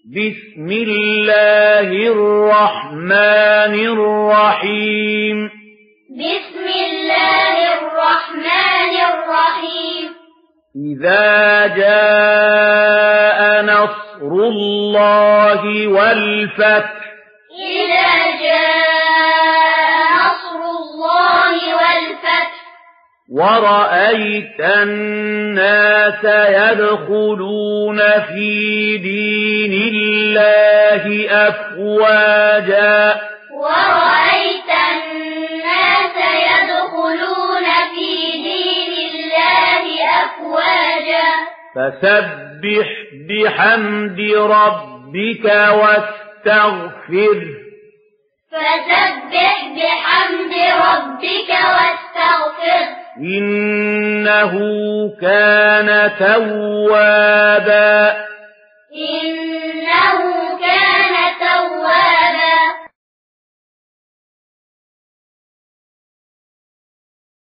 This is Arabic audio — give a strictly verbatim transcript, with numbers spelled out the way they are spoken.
بسم الله الرحمن الرحيم بسم الله الرحمن الرحيم إذا جاء نصر الله والفتح إذا جاء نصر الله والفتح ورأيت الناس يدخلون في دين الله أفواجا ورأيت الناس يدخلون في دين الله أفواجا فسبح بحمد ربك واستغفره فسبح بحمد ربك واستغفره إنه كان توابا